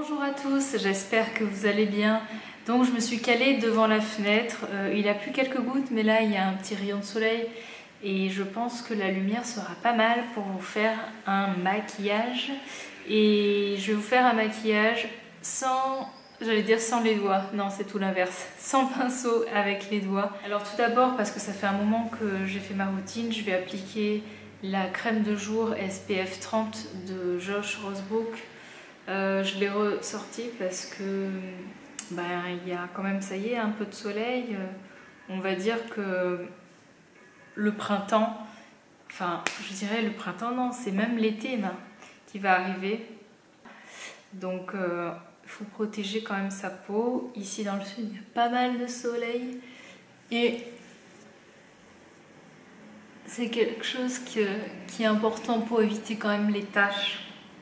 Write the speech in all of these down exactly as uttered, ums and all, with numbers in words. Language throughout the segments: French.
Bonjour à tous, j'espère que vous allez bien. Donc je me suis calée devant la fenêtre, euh, il a plu quelques gouttes mais là il y a un petit rayon de soleil et je pense que la lumière sera pas mal pour vous faire un maquillage. Et je vais vous faire un maquillage sans, j'allais dire sans les doigts, non c'est tout l'inverse, sans pinceau avec les doigts. Alors tout d'abord parce que ça fait un moment que j'ai fait ma routine, je vais appliquer la crème de jour S P F trente de Josh Rosebrook. Euh, je l'ai ressorti parce que ben, il y a quand même, ça y est, un peu de soleil. On va dire que le printemps, enfin je dirais le printemps, non, c'est même l'été ben, qui va arriver. Donc il euh, faut protéger quand même sa peau. Ici dans le sud, il y a pas mal de soleil. Et c'est quelque chose que, qui est important pour éviter quand même les taches.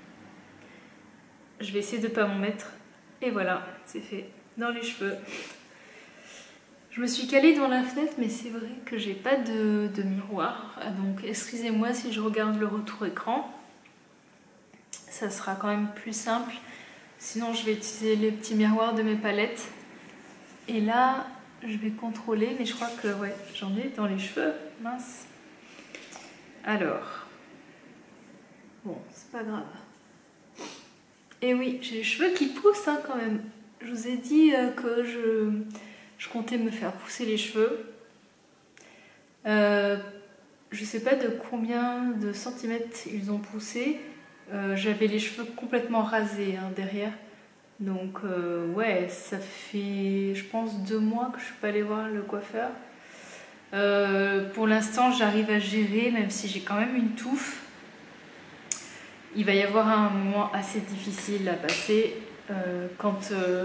Je vais essayer de ne pas m'en mettre. Et voilà, c'est fait dans les cheveux. Je me suis calée devant la fenêtre, mais c'est vrai que j'ai pas de, de miroir. Donc excusez-moi si je regarde le retour écran. Ça sera quand même plus simple. Sinon, je vais utiliser les petits miroirs de mes palettes. Et là, je vais contrôler, mais je crois que ouais, j'en ai dans les cheveux. Mince. Alors, bon, c'est pas grave. Et oui, j'ai les cheveux qui poussent hein, quand même. Je vous ai dit euh, que je, je comptais me faire pousser les cheveux. Euh, je sais pas de combien de centimètres ils ont poussé. Euh, J'avais les cheveux complètement rasés hein, derrière. Donc euh, ouais, ça fait je pense deux mois que je suis pas allée voir le coiffeur. Euh, pour l'instant, j'arrive à gérer, même si j'ai quand même une touffe. Il va y avoir un moment assez difficile à passer euh, quand euh,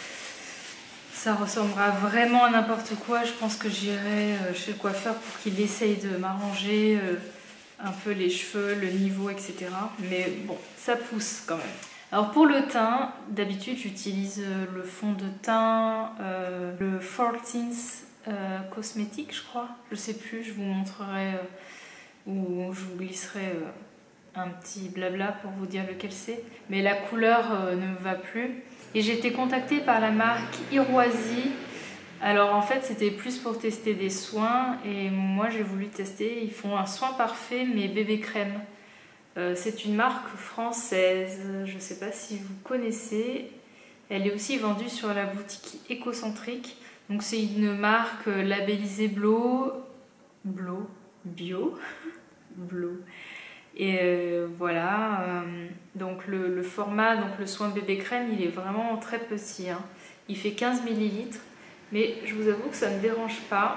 ça ressemblera vraiment à n'importe quoi. Je pense que j'irai euh, chez le coiffeur pour qu'il essaye de m'arranger euh, un peu les cheveux, le niveau, et cetera. Mais bon, ça pousse quand même. Alors pour le teint, d'habitude j'utilise le fond de teint, euh, le Fortins euh, Cosmétique, je crois. Je sais plus, je vous montrerai euh, ou je vous glisserai. Euh, un petit blabla pour vous dire lequel c'est, mais la couleur euh, ne me va plus. Et j'ai été contactée par la marque Iroisi. Alors en fait c'était plus pour tester des soins et moi j'ai voulu tester. Ils font un soin parfait mais bébé crème. Euh, c'est une marque française, je ne sais pas si vous connaissez. Elle est aussi vendue sur la boutique Écocentrique. Donc c'est une marque labellisée Blo, Blo, Bio, Blo. Et euh, voilà, euh, donc le, le format, donc le soin bébé crème, il est vraiment très petit. Hein. Il fait quinze millilitres, mais je vous avoue que ça ne me dérange pas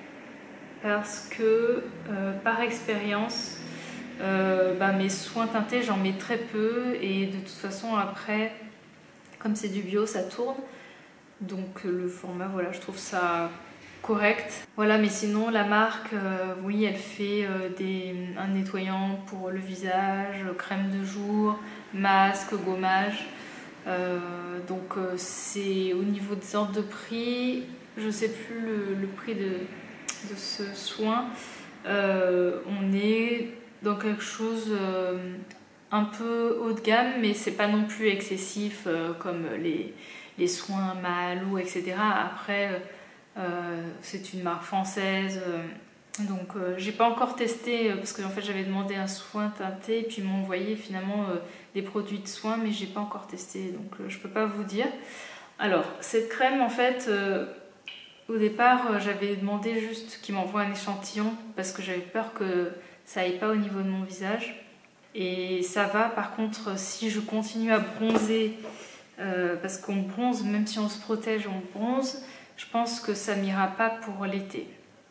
parce que euh, par expérience, euh, bah, mes soins teintés, j'en mets très peu et de toute façon après, comme c'est du bio, ça tourne. Donc le format, voilà, je trouve ça correct. Voilà, mais sinon la marque, euh, oui, elle fait euh, des, un nettoyant pour le visage, crème de jour, masque, gommage. Euh, donc euh, c'est au niveau des ordres de prix, je sais plus le, le prix de, de ce soin. Euh, on est dans quelque chose euh, un peu haut de gamme, mais c'est pas non plus excessif euh, comme les, les soins Mahalo, et cetera. Après, euh, Euh, c'est une marque française, euh, donc euh, j'ai pas encore testé euh, parce que en fait j'avais demandé un soin teinté et puis ils m'ont envoyé finalement euh, des produits de soins, mais j'ai pas encore testé donc euh, je peux pas vous dire. Alors cette crème en fait euh, au départ euh, j'avais demandé juste qu'ils m'envoient un échantillon parce que j'avais peur que ça aille pas au niveau de mon visage et ça va. Par contre si je continue à bronzer euh, parce qu'on bronze, même si on se protège on bronze, je pense que ça n'ira pas pour l'été.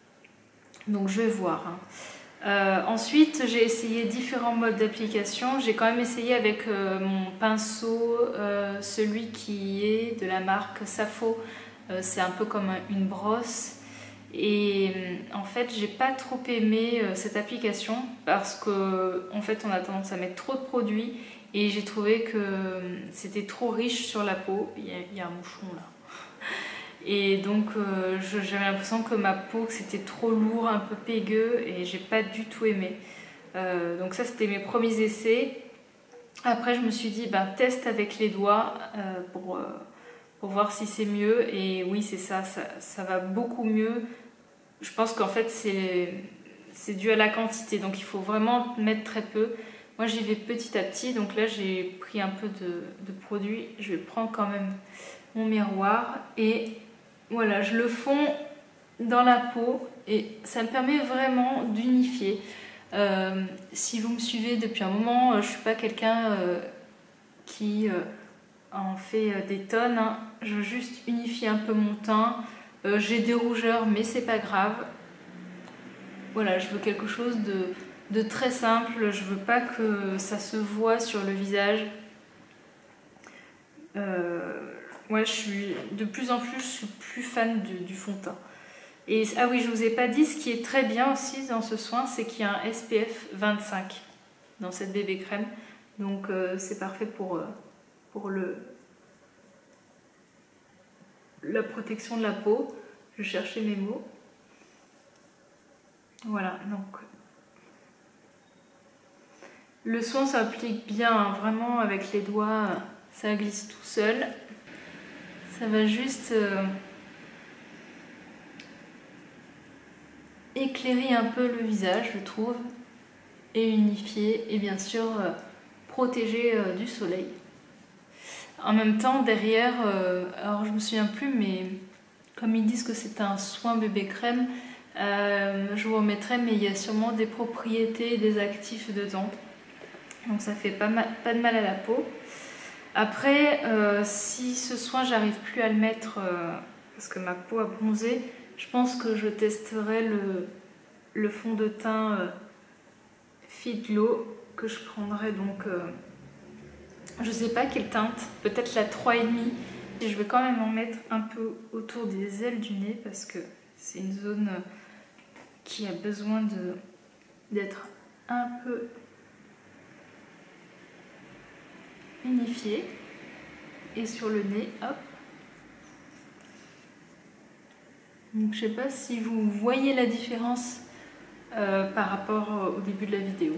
Donc je vais voir. Hein. Euh, ensuite, j'ai essayé différents modes d'application. J'ai quand même essayé avec euh, mon pinceau, euh, celui qui est de la marque Safo. Euh, c'est un peu comme une brosse. Et euh, en fait, j'ai pas trop aimé euh, cette application parce que en fait, on a tendance à mettre trop de produits et j'ai trouvé que euh, c'était trop riche sur la peau. Il y a, il y a un mouchon là. Et donc euh, j'avais l'impression que ma peau c'était trop lourd, un peu pégueux et j'ai pas du tout aimé. Euh, donc ça c'était mes premiers essais. Après, je me suis dit, bah, teste avec les doigts euh, pour, euh, pour voir si c'est mieux. Et oui, c'est ça, ça, ça va beaucoup mieux. Je pense qu'en fait, c'est c'est dû à la quantité. Donc, il faut vraiment mettre très peu. Moi, j'y vais petit à petit. Donc là, j'ai pris un peu de, de produit. Je vais prendre quand même mon miroir. Et voilà, je le fonds dans la peau. Et ça me permet vraiment d'unifier. Euh, si vous me suivez depuis un moment, euh, je suis pas quelqu'un euh, qui euh, en fait euh, des tonnes. Hein. Je veux juste unifier un peu mon teint. Euh, j'ai des rougeurs, mais c'est pas grave. Voilà, je veux quelque chose de, de très simple. Je veux pas que ça se voit sur le visage. Euh, ouais, je suis de plus en plus, je suis plus fan du, du fond de teint. Et ah oui, je vous ai pas dit, ce qui est très bien aussi dans ce soin, c'est qu'il y a un S P F vingt-cinq dans cette bébé crème. Donc euh, c'est parfait pour, euh, pour le, la protection de la peau. Je cherchais mes mots. Voilà, donc le soin s'applique bien, hein, vraiment avec les doigts, ça glisse tout seul. Ça va juste euh, éclairer un peu le visage, je trouve, et unifier, et bien sûr euh, protéger euh, du soleil. En même temps, derrière, euh, alors je me souviens plus, mais comme ils disent que c'est un soin bébé crème, euh, je vous remettrai, mais il y a sûrement des propriétés, des actifs dedans. Donc ça fait pas, mal, pas de mal à la peau. Après, euh, si ce soin, j'arrive plus à le mettre euh, parce que ma peau a bronzé, je pense que je testerai le, le fond de teint euh, Fit Glow que je prendrai donc, euh, je sais pas quelle teinte, peut-être la trois virgule cinq. Et je vais quand même en mettre un peu autour des ailes du nez parce que c'est une zone qui a besoin de d'être un peu unifiée. Et sur le nez, hop. Donc je sais pas si vous voyez la différence euh, par rapport au début de la vidéo.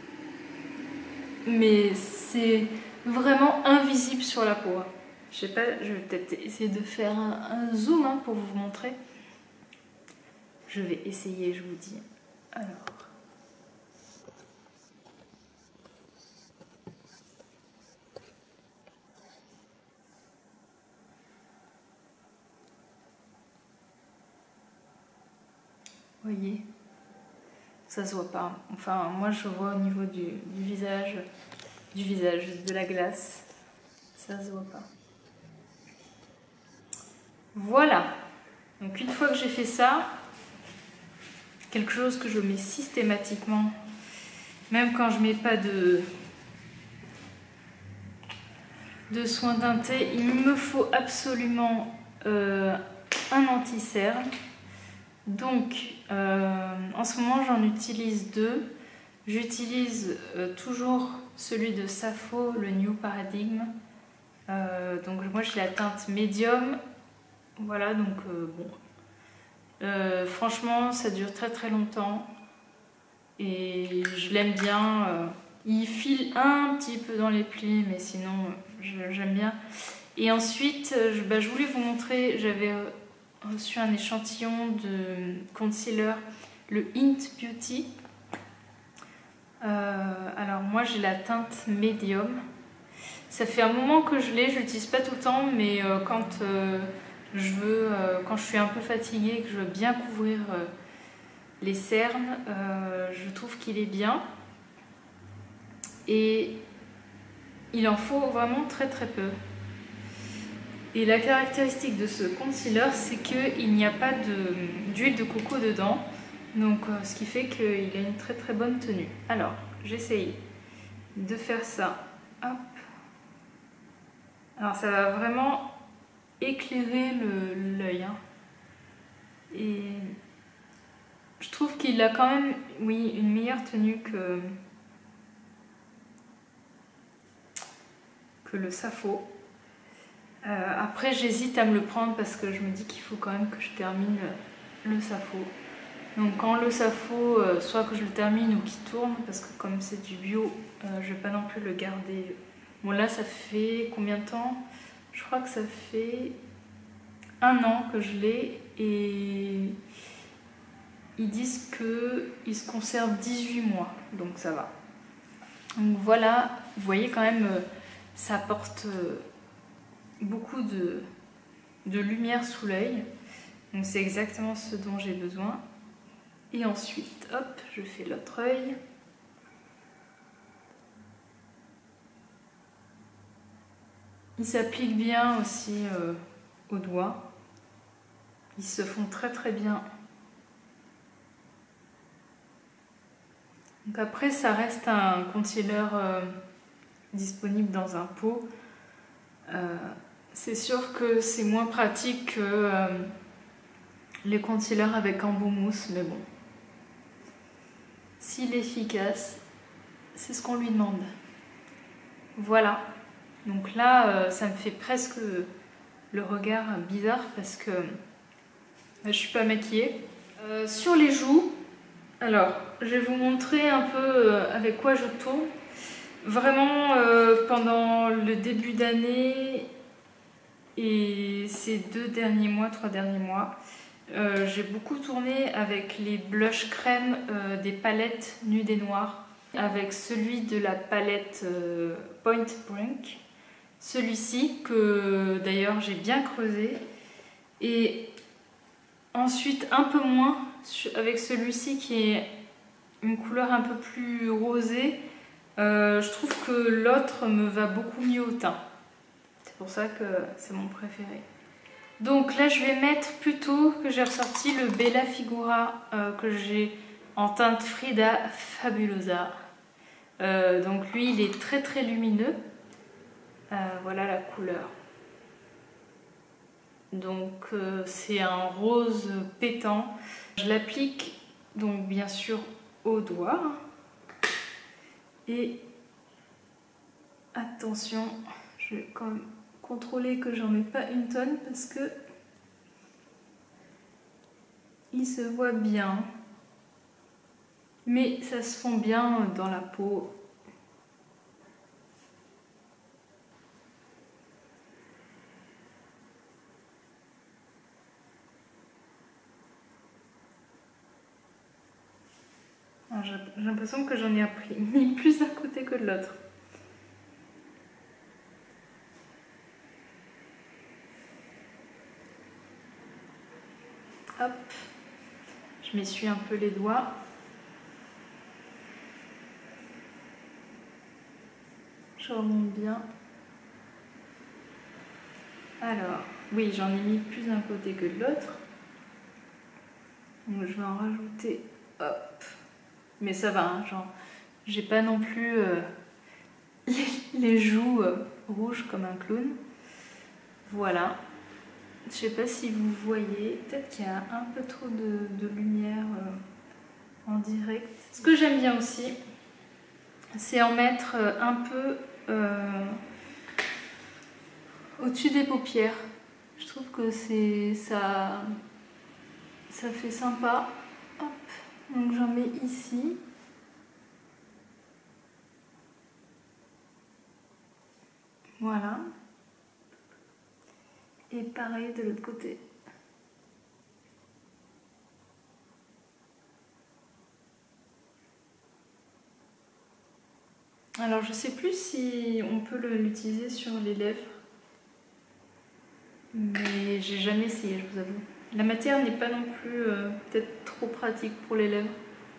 Mais c'est vraiment invisible sur la peau. Je sais pas, je vais peut-être essayer de faire un, un zoom hein, pour vous montrer. Je vais essayer, je vous dis. Alors. Vous voyez, ça se voit pas. Enfin, moi je vois au niveau du, du visage, du visage, de la glace, ça se voit pas. Voilà. Donc une fois que j'ai fait ça, quelque chose que je mets systématiquement, même quand je mets pas de de soin teinté, il me faut absolument euh, un anti-cerne. Donc, euh, en ce moment, j'en utilise deux. J'utilise euh, toujours celui de Safo, le New Paradigm. Euh, donc, moi, j'ai la teinte médium. Voilà, donc euh, bon. Euh, franchement, ça dure très très longtemps. Et je l'aime bien. Euh, il file un petit peu dans les plis, mais sinon, j'aime bien. Et ensuite, je, bah, je voulais vous montrer, j'avais reçu un échantillon de concealer, le Hint Beauty. Euh, alors moi j'ai la teinte médium. Ça fait un moment que je l'ai, je l'utilise pas tout le temps, mais euh, quand euh, je veux, euh, quand je suis un peu fatiguée, que je veux bien couvrir euh, les cernes, euh, je trouve qu'il est bien. Et il en faut vraiment très très peu. Et la caractéristique de ce concealer, c'est qu'il n'y a pas d'huile de, de coco dedans. Donc, euh, ce qui fait qu'il a une très très bonne tenue. Alors, j'essaye de faire ça. Hop. Alors, ça va vraiment éclairer l'œil. Hein. Et je trouve qu'il a quand même, oui, une meilleure tenue que, que le Safo. Euh, après, j'hésite à me le prendre parce que je me dis qu'il faut quand même que je termine le Safo. Donc quand le safo, euh, soit que je le termine ou qu'il tourne, parce que comme c'est du bio, euh, je vais pas non plus le garder. Bon là ça fait combien de temps? Je crois que ça fait un an que je l'ai et ils disent qu'il se conserve dix-huit mois, donc ça va. Donc voilà, vous voyez quand même, euh, ça apporte euh, beaucoup de, de lumière sous l'œil. Donc c'est exactement ce dont j'ai besoin. Et ensuite, hop, je fais l'autre œil. Il s'applique bien aussi euh, aux doigts. Ils se font très très bien. Donc après, ça reste un concealer euh, disponible dans un pot. Euh, c'est sûr que c'est moins pratique que euh, les concealers avec embout mousse, mais bon. S'il est efficace, c'est ce qu'on lui demande. Voilà. Donc là, euh, ça me fait presque le regard bizarre parce que euh, je suis pas maquillée. Euh, sur les joues, alors je vais vous montrer un peu euh, avec quoi je tourne. Vraiment, euh, pendant le début d'année et ces deux derniers mois, trois derniers mois, euh, j'ai beaucoup tourné avec les blushs crème euh, des palettes Nude et Noire, avec celui de la palette euh, Point Blank, celui-ci que d'ailleurs j'ai bien creusé, et ensuite un peu moins avec celui-ci qui est une couleur un peu plus rosée. Euh, je trouve que l'autre me va beaucoup mieux au teint. C'est pour ça que c'est mon préféré. Donc là, je vais mettre plutôt que j'ai ressorti le Bella Figura euh, que j'ai en teinte Frida Fabulosa. Euh, donc lui, il est très très lumineux. Euh, voilà la couleur. Donc euh, c'est un rose pétant. Je l'applique donc bien sûr au doigt. Et attention, je vais quand même contrôler que j'en mets pas une tonne parce que il se voit bien, mais ça se fond bien dans la peau. J'ai l'impression que j'en ai appris mis plus d'un côté que de l'autre. Hop, je m'essuie un peu les doigts. Je remonte bien. Alors, oui, j'en ai mis plus d'un côté que de l'autre. Donc je vais en rajouter. Hop. Mais ça va, hein, genre, j'ai pas non plus euh, les, les joues euh, rouges comme un clown. Voilà. Je sais pas si vous voyez, peut-être qu'il y a un peu trop de, de lumière euh, en direct. Ce que j'aime bien aussi, c'est en mettre un peu euh, au-dessus des paupières. Je trouve que c'est ça, ça fait sympa. Hop. Donc j'en mets ici. Voilà. Et pareil de l'autre côté. Alors je sais plus si on peut l'utiliser sur les lèvres. Mais j'ai jamais essayé, je vous avoue. La matière n'est pas non plus euh, peut-être trop pratique pour les lèvres.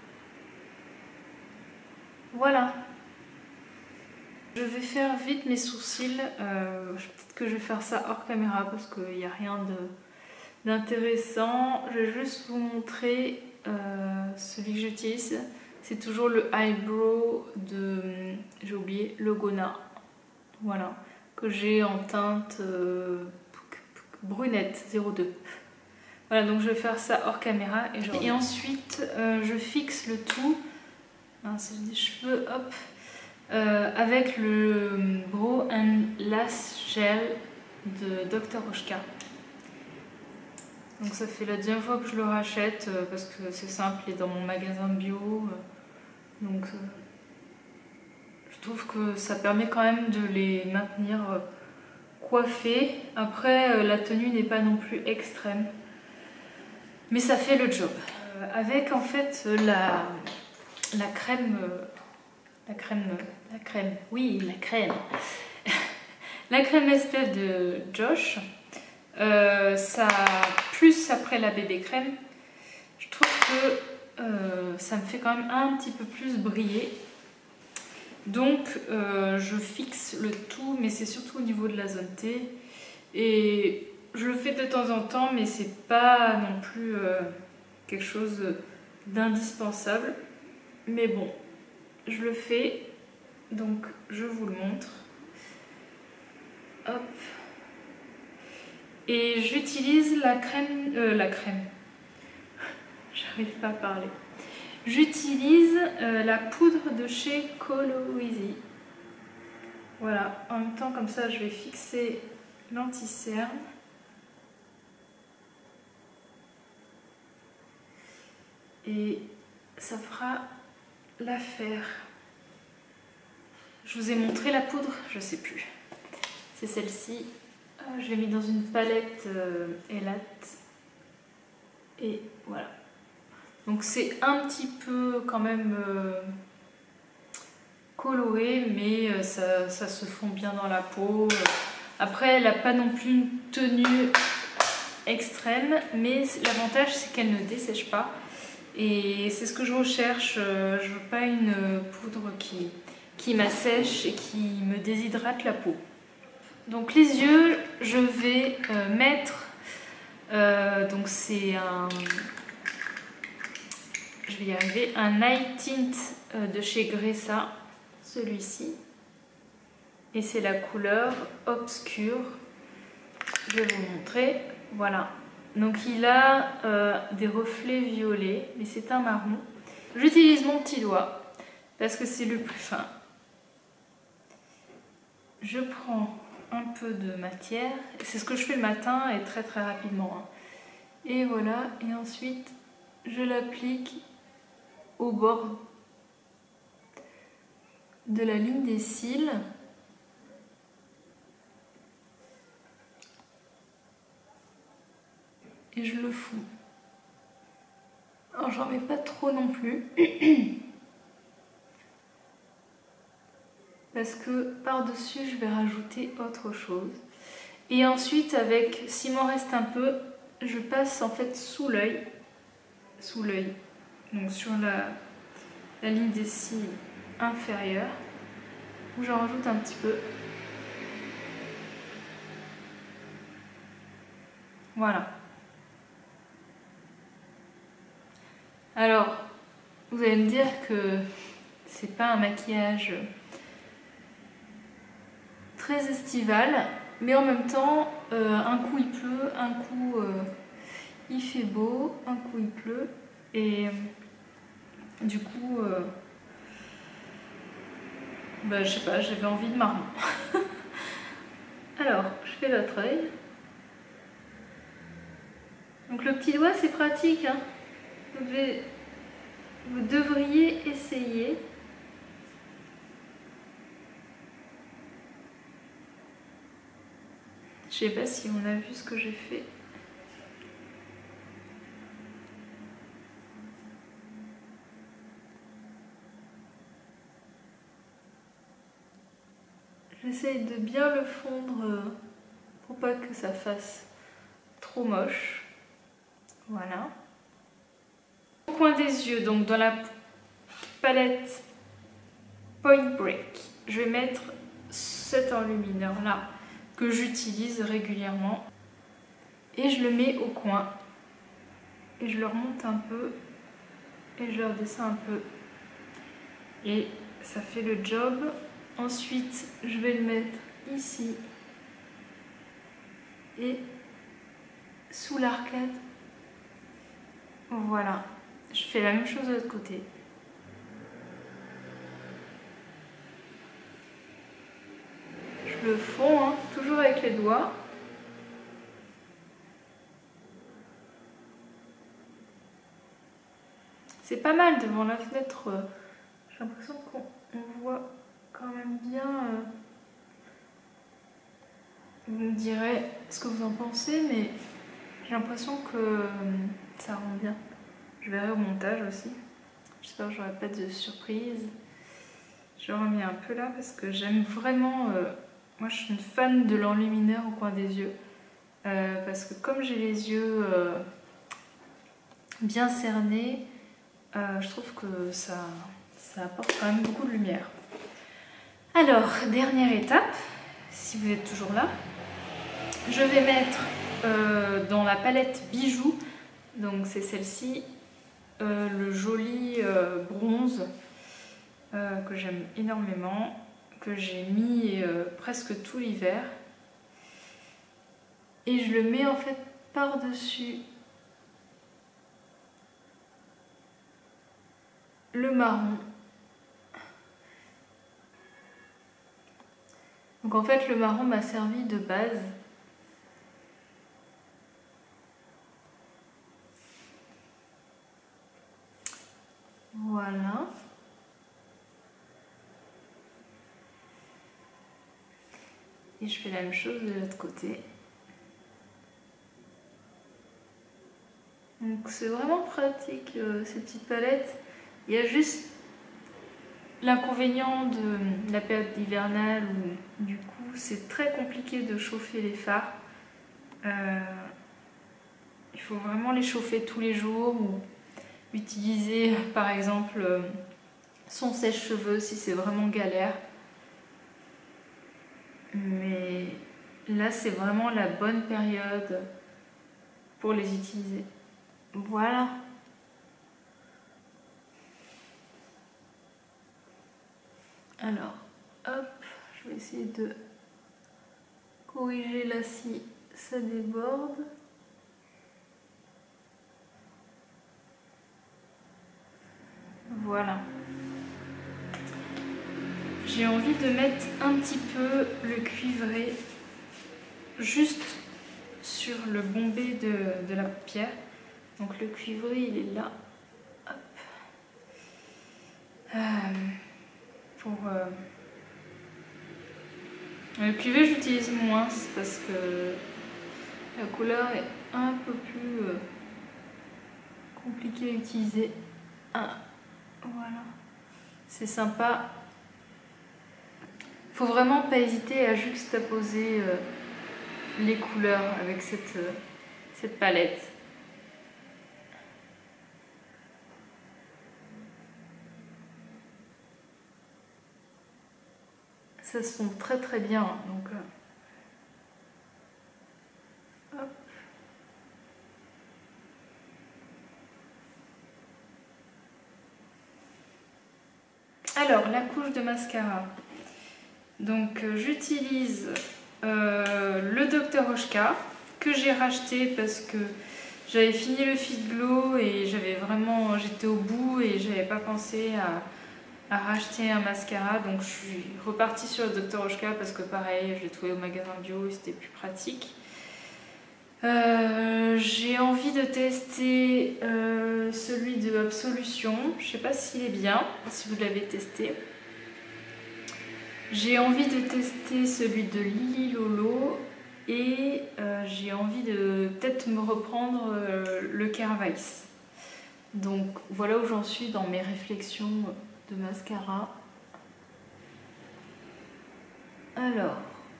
Voilà. Je vais faire vite mes sourcils. Euh, peut-être que je vais faire ça hors caméra parce qu'il n'y a rien d'intéressant. Je vais juste vous montrer euh, celui que j'utilise. C'est toujours le eyebrow de, j'ai oublié, Logona. Voilà. Que j'ai en teinte euh, brunette zéro deux. Voilà, donc je vais faire ça hors caméra. Et, je... et ensuite, euh, je fixe le tout. Hein, c'est des cheveux, hop. Euh, avec le Brow and Lash Gel de Docteur Oshka. Donc ça fait la deuxième fois que je le rachète euh, parce que c'est simple, il est dans mon magasin bio. Euh, donc euh, je trouve que ça permet quand même de les maintenir euh, coiffés. Après, euh, la tenue n'est pas non plus extrême. Mais ça fait le job. Euh, avec en fait la, la crème... Euh, la crème... La crème... Oui, la crème. La crème S P F de Josh. Euh, ça, plus après la bébé crème, je trouve que euh, ça me fait quand même un petit peu plus briller. Donc euh, je fixe le tout, mais c'est surtout au niveau de la zone T. Et je le fais de temps en temps, mais c'est pas non plus euh, quelque chose d'indispensable. Mais bon, je le fais, donc je vous le montre. Hop. Et j'utilise la crème, euh, la crème, j'arrive pas à parler. J'utilise euh, la poudre de chez Coloeasy. Voilà, en même temps comme ça je vais fixer l'anti-cerne. Et ça fera l'affaire. Je vous ai montré la poudre, je sais plus. C'est celle-ci. Je l'ai mis dans une palette euh, Elat. Et voilà. Donc c'est un petit peu quand même euh, coloré, mais euh, ça, ça se fond bien dans la peau. Après, elle n'a pas non plus une tenue extrême, mais l'avantage c'est qu'elle ne dessèche pas. Et c'est ce que je recherche. Je veux pas une poudre qui, qui m'assèche et qui me déshydrate la peau. Donc les yeux, je vais euh, mettre, euh, donc c'est un, je vais y arriver, un Night Tint euh, de chez Gressa, celui-ci. Et c'est la couleur Obscure. Je vais vous montrer, voilà. Donc il a euh, des reflets violets, mais c'est un marron. J'utilise mon petit doigt parce que c'est le plus fin. Je prends un peu de matière, c'est ce que je fais le matin et très très rapidement. Hein. Et voilà, et ensuite je l'applique au bord de la ligne des cils. Et je le fous. Alors j'en mets pas trop non plus. Parce que par-dessus je vais rajouter autre chose. Et ensuite avec, s'il m'en reste un peu, je passe en fait sous l'œil. Sous l'œil. Donc sur la, la ligne des cils inférieure. Où j'en rajoute un petit peu. Voilà. Alors, vous allez me dire que c'est pas un maquillage très estival, mais en même temps, euh, un coup il pleut, un coup euh, il fait beau, un coup il pleut, et euh, du coup, euh, bah, je sais pas, j'avais envie de marron. Alors, je fais l'autre œil. Donc le petit doigt c'est pratique, hein. Vous, devez, vous devriez essayer. Je sais pas si on a vu ce que j'ai fait. J'essaye de bien le fondre pour pas que ça fasse trop moche. Voilà. Au coin des yeux, donc dans la palette Point Break, je vais mettre cet enlumineur là que j'utilise régulièrement et je le mets au coin et je le remonte un peu et je le redescends un peu et ça fait le job. Ensuite je vais le mettre ici et sous l'arcade. Voilà, je fais la même chose de l'autre côté. Je le fonds, hein, toujours avec les doigts. c'est pas mal devant la fenêtre. Euh, J'ai l'impression qu'on voit quand même bien. Euh, vous me direz ce que vous en pensez, mais j'ai l'impression que euh, ça rend bien. Je verrai au montage aussi. J'espère que j'aurai pas de surprise. Je remets un peu là parce que j'aime vraiment... Euh, moi je suis une fan de l'enlumineur au coin des yeux. Euh, parce que comme j'ai les yeux euh, bien cernés, euh, je trouve que ça, ça apporte quand même beaucoup de lumière. Alors, dernière étape, si vous êtes toujours là, je vais mettre euh, dans la palette bijoux, donc c'est celle-ci, euh, le joli euh, bronze euh, que j'aime énormément, que j'ai mis euh, presque tout l'hiver. Et je le mets en fait par-dessus le marron. Donc en fait le marron m'a servi de base. Voilà. Et je fais la même chose de l'autre côté. Donc c'est vraiment pratique euh, ces petites palettes. Il y a juste l'inconvénient de la période hivernale où du coup c'est très compliqué de chauffer les fards. Euh, il faut vraiment les chauffer tous les jours ou utiliser par exemple euh, son sèche-cheveux si c'est vraiment galère. Mais là c'est vraiment la bonne période pour les utiliser. Voilà. Alors, hop, je vais essayer de corriger là si ça déborde. Voilà. J'ai envie de mettre un petit peu le cuivré juste sur le bombé de, de la paupière. Donc le cuivré il est là. Hop. Euh, pour euh... le cuivré j'utilise moins parce que la couleur est un peu plus euh, compliquée à utiliser. Ah, voilà. C'est sympa. Faut vraiment pas hésiter à juxtaposer euh, les couleurs avec cette, euh, cette palette. Ça se fond très très bien. Donc, euh, hop. Alors, la couche de mascara. Donc, euh, j'utilise euh, le Docteur Hoshka que j'ai racheté parce que j'avais fini le Fit Glow et j'avais vraiment, j'étais au bout et j'avais pas pensé à à racheter un mascara, donc je suis repartie sur le Docteur Hoshka parce que pareil, je l'ai trouvé au magasin bio et c'était plus pratique. Euh, j'ai envie de tester euh, celui de Absolution, je sais pas s'il est bien, si vous l'avez testé. J'ai envie de tester celui de Lily Lolo et euh, j'ai envie de peut-être me reprendre euh, le Kervice. Donc voilà où j'en suis dans mes réflexions de mascara. Alors,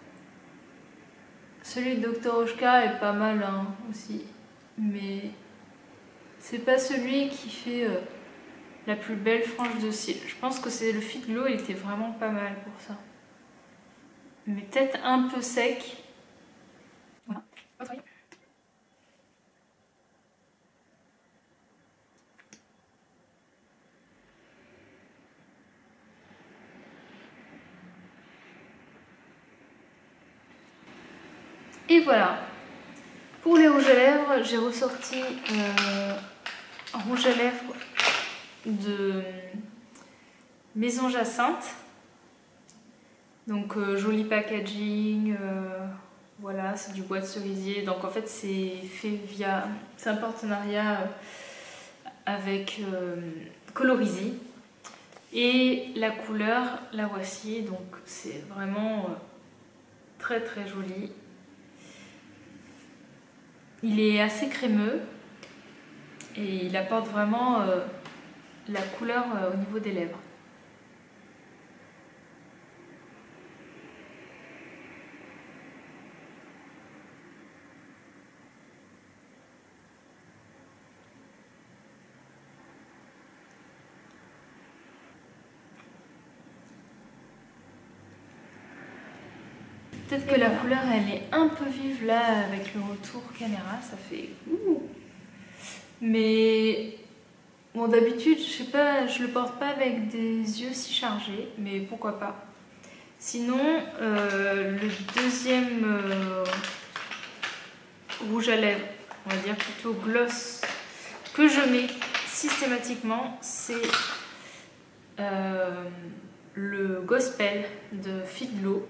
celui de Docteur Hoshka est pas mal hein, aussi, mais c'est pas celui qui fait euh, la plus belle frange de cils. Je pense que c'est le Fit Glow, il était vraiment pas mal pour ça. Mais peut-être un peu sec. Voilà. Et voilà. Pour les rouges à lèvres, j'ai ressorti euh, un rouge à lèvres de Maison Jacinthe. Donc euh, joli packaging, euh, voilà, c'est du bois de cerisier. Donc en fait c'est fait via, c'est un partenariat avec euh, Colorisy. Et la couleur, la voici, donc c'est vraiment euh, très très joli. Il est assez crémeux et il apporte vraiment euh, la couleur euh, au niveau des lèvres. Peut-être que la couleur elle est un peu vive là avec le retour caméra, ça fait ouh. Mais bon, d'habitude, je sais pas, je le porte pas avec des yeux si chargés, mais pourquoi pas. Sinon, euh, le deuxième euh, rouge à lèvres, on va dire plutôt gloss, que je mets systématiquement, c'est euh, le Gospel de Fidlo.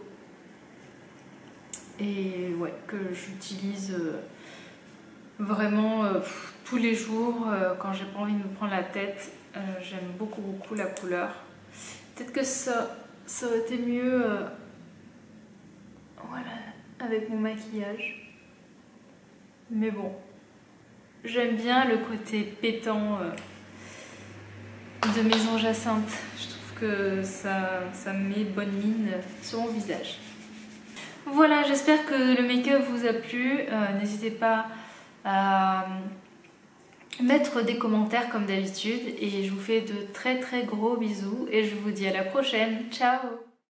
Et ouais, que j'utilise euh, vraiment euh, pff, tous les jours euh, quand j'ai pas envie de me prendre la tête. Euh, j'aime beaucoup beaucoup la couleur. Peut-être que ça, ça aurait été mieux euh, voilà, avec mon maquillage. Mais bon, j'aime bien le côté pétant euh, de Maison Jacinthe. Je trouve que ça, ça met bonne mine sur mon visage. Voilà, j'espère que le make-up vous a plu. Euh, N'hésitez pas à mettre des commentaires comme d'habitude. Et je vous fais de très très gros bisous. Et je vous dis à la prochaine. Ciao!